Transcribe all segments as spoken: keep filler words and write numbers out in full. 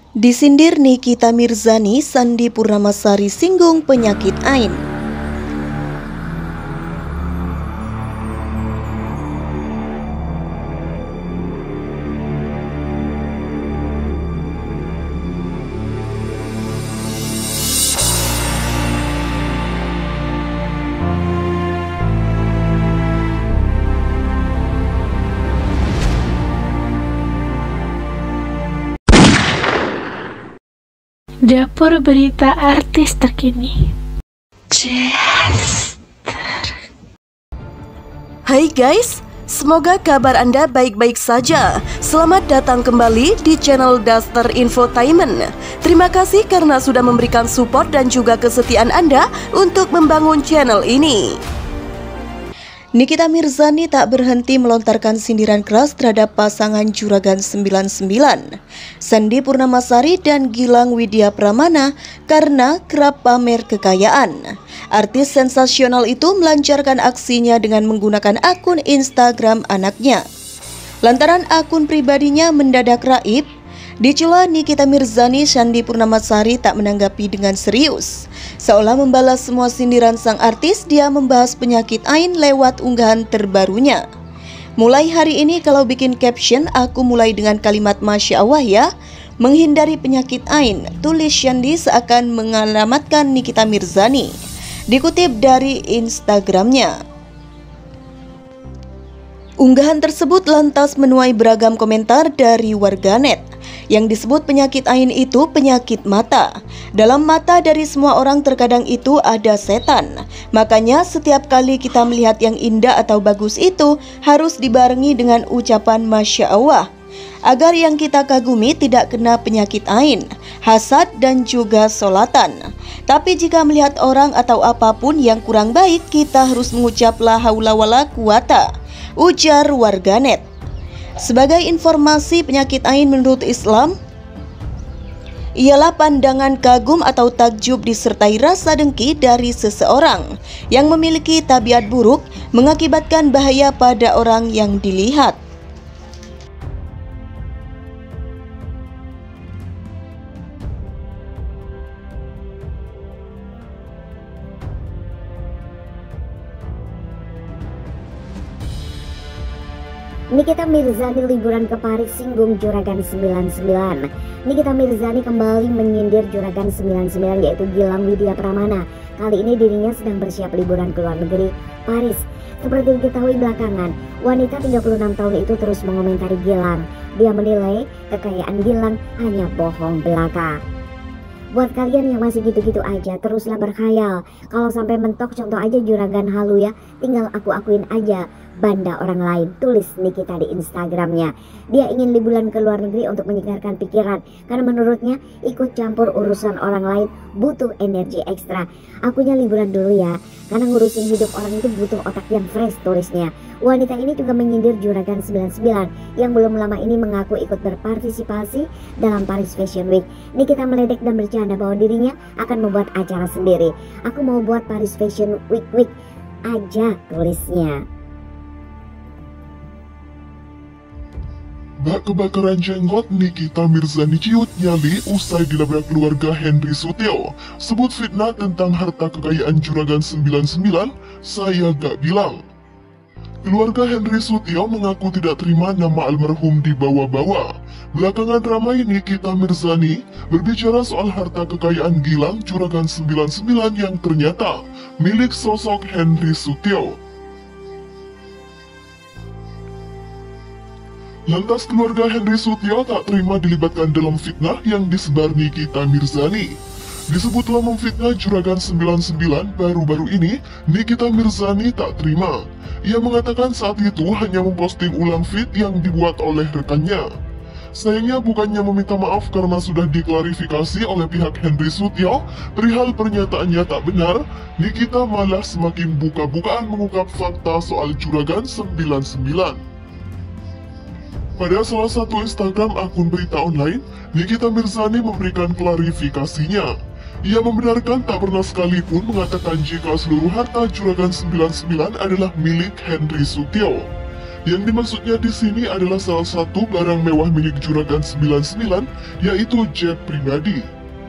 Disindir Nikita Mirzani, Sandi Purnamasari singgung penyakit A I N. Dapur berita artis terkini. Hai guys, semoga kabar Anda baik-baik saja. Selamat datang kembali di channel Daster Infotainment. Terima kasih karena sudah memberikan support dan juga kesetiaan Anda untuk membangun channel ini. Nikita Mirzani tak berhenti melontarkan sindiran keras terhadap pasangan Juragan sembilan sembilan, Sandi Purnamasari dan Gilang Widya Pramana karena kerap pamer kekayaan. Artis sensasional itu melancarkan aksinya dengan menggunakan akun Instagram anaknya. Lantaran akun pribadinya mendadak raib, dicela Nikita Mirzani, Sandi Purnamasari tak menanggapi dengan serius. Seolah membalas semua sindiran sang artis, dia membahas penyakit A I N lewat unggahan terbarunya. Mulai hari ini kalau bikin caption, aku mulai dengan kalimat Masya Allah ya, menghindari penyakit A I N, tulis Sandi seakan mengalamatkan Nikita Mirzani. Dikutip dari Instagramnya. Unggahan tersebut lantas menuai beragam komentar dari warganet. Yang disebut penyakit A I N itu penyakit mata. Dalam mata dari semua orang terkadang itu ada setan. Makanya setiap kali kita melihat yang indah atau bagus itu harus dibarengi dengan ucapan Masya Allah, agar yang kita kagumi tidak kena penyakit A I N, hasad dan juga solatan. Tapi jika melihat orang atau apapun yang kurang baik, kita harus mengucap la haula wala quwata, ujar warganet. Sebagai informasi, penyakit A I N menurut Islam ialah pandangan kagum atau takjub disertai rasa dengki dari seseorang yang memiliki tabiat buruk mengakibatkan bahaya pada orang yang dilihat. Nikita Mirzani liburan ke Paris singgung Juragan sembilan sembilan. Nikita Mirzani kembali menyindir Juragan sembilan sembilan yaitu Gilang Widya Pramana. Kali ini dirinya sedang bersiap liburan ke luar negeri, Paris. Seperti diketahui belakangan, wanita tiga puluh enam tahun itu terus mengomentari Gilang. Dia menilai kekayaan Gilang hanya bohong belaka. Buat kalian yang masih gitu-gitu aja, teruslah berkhayal. Kalau sampai mentok, contoh aja Juragan halu ya, tinggal aku akuin aja banda orang lain, tulis Nikita di Instagramnya. Dia ingin liburan ke luar negeri untuk menyegarkan pikiran, karena menurutnya ikut campur urusan orang lain butuh energi ekstra. Akunya liburan dulu ya, karena ngurusin hidup orang itu butuh otak yang fresh, tulisnya. Wanita ini juga menyindir Juragan sembilan sembilan yang belum lama ini mengaku ikut berpartisipasi dalam Paris Fashion Week. Nikita meledek dan bercanda bahwa dirinya akan membuat acara sendiri. Aku mau buat Paris Fashion Week Week aja, tulisnya. Bak kebakaran jenggot, Nikita Mirzani ciut nyali usai dilabrak keluarga Henry Sutio. Sebut fitnah tentang harta kekayaan Juragan sembilan sembilan, saya gak bilang. Keluarga Henry Sutio mengaku tidak terima nama almarhum dibawa-bawa. Belakangan ramai Nikita Mirzani berbicara soal harta kekayaan Gilang Juragan sembilan sembilan yang ternyata milik sosok Henry Sutio. Lantas keluarga Henry Sutio tak terima dilibatkan dalam fitnah yang disebar Nikita Mirzani. Disebutlah memfitnah Juragan sembilan sembilan, baru-baru ini Nikita Mirzani tak terima. Ia mengatakan saat itu hanya memposting ulang feed yang dibuat oleh rekannya. Sayangnya bukannya meminta maaf karena sudah diklarifikasi oleh pihak Henry Sutio perihal pernyataannya tak benar, Nikita malah semakin buka-bukaan mengungkap fakta soal Juragan sembilan sembilan. Pada salah satu Instagram akun berita online, Nikita Mirzani memberikan klarifikasinya. Ia membenarkan tak pernah sekalipun mengatakan jika seluruh harta Juragan sembilan sembilan adalah milik Henry Sutio. Yang dimaksudnya di sini adalah salah satu barang mewah milik Juragan sembilan puluh sembilan, yaitu jet pribadi.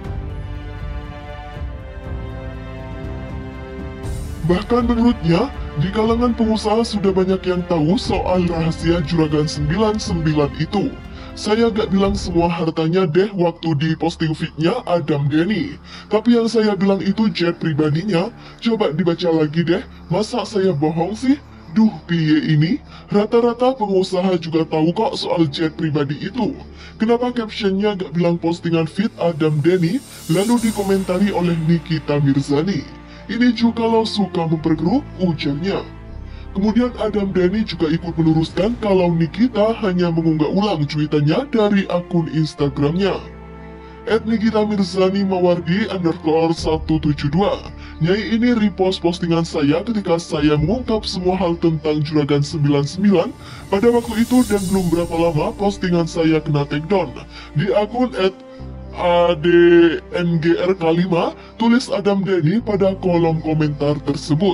Bahkan menurutnya, di kalangan pengusaha sudah banyak yang tahu soal rahasia Juragan sembilan puluh sembilan itu. Saya gak bilang semua hartanya deh waktu di posting feed-nya Adam Denny. Tapi yang saya bilang itu jet pribadinya. Coba dibaca lagi deh, masa saya bohong sih? Duh, piye ini? Rata-rata pengusaha juga tahu kok soal jet pribadi itu. Kenapa captionnya gak bilang postingan feed Adam Denny, lalu dikomentari oleh Nikita Mirzani? Ini juga lo suka memperkeruh, ujarnya. Kemudian Adam Denny juga ikut meluruskan kalau Nikita hanya mengunggah ulang cuitannya dari akun Instagramnya. at Nikita Mirzani Mawardi underscore seratus tujuh puluh dua. Nyai ini repost postingan saya ketika saya mengungkap semua hal tentang Juragan sembilan puluh sembilan pada waktu itu, dan belum berapa lama postingan saya kena takedown. Di akun at A D N G R K lima, tulis Adam Denny pada kolom komentar tersebut.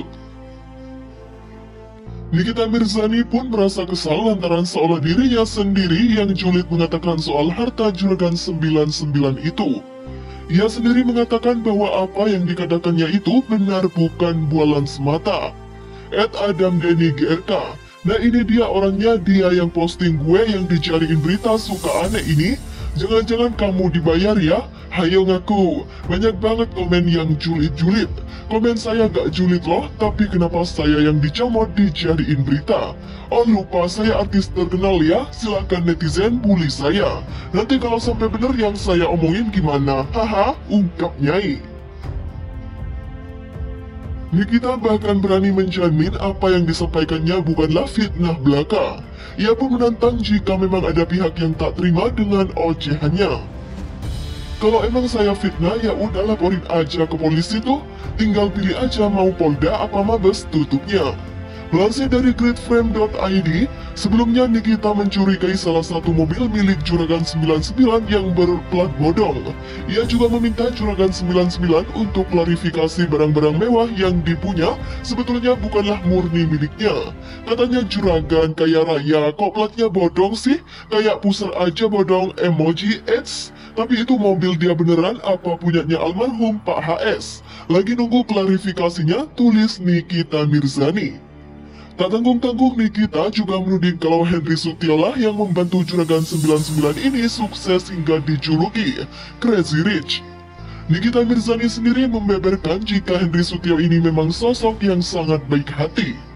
Nikita Mirzani pun merasa kesal lantaran seolah dirinya sendiri yang julid mengatakan soal harta Juragan sembilan puluh sembilan itu. Ia sendiri mengatakan bahwa apa yang dikatakannya itu benar bukan bualan semata. At Adam Denny G R K. Nah ini dia orangnya, dia yang posting gue yang dijariin berita suka aneh ini. Jangan-jangan kamu dibayar ya? Hayo ngaku. Banyak banget komen yang julid-julid. Komen saya gak julid loh, tapi kenapa saya yang dicomot dijadiin berita? Oh lupa, saya artis terkenal ya, silakan netizen bully saya. Nanti kalau sampai bener yang saya omongin gimana? Haha, ungkap Nyai. Nikita bahkan berani menjamin apa yang disampaikannya bukanlah fitnah belaka. Ia pun menantang jika memang ada pihak yang tak terima dengan ocehannya. Kalau emang saya fitnah, ya udah laporin aja ke polisi tuh. Tinggal pilih aja mau Polda apa Mabes tutupnya. Melansir dari gridframe dot I D, sebelumnya Nikita mencurigai salah satu mobil milik Juragan sembilan puluh sembilan yang berplat bodong. Ia juga meminta Juragan sembilan puluh sembilan untuk klarifikasi barang-barang mewah yang dipunya sebetulnya bukanlah murni miliknya. Katanya Juragan kaya raya, kok platnya bodong sih? Kayak pusar aja bodong emoji X. Tapi itu mobil dia beneran apa punyanya almarhum Pak H S? Lagi nunggu klarifikasinya, tulis Nikita Mirzani. Tak tanggung-tanggung Nikita juga menuding kalau Henry Sutiolah yang membantu Juragan sembilan puluh sembilan ini sukses hingga dijuluki Crazy Rich. Nikita Mirzani sendiri membeberkan jika Henry Sutio ini memang sosok yang sangat baik hati.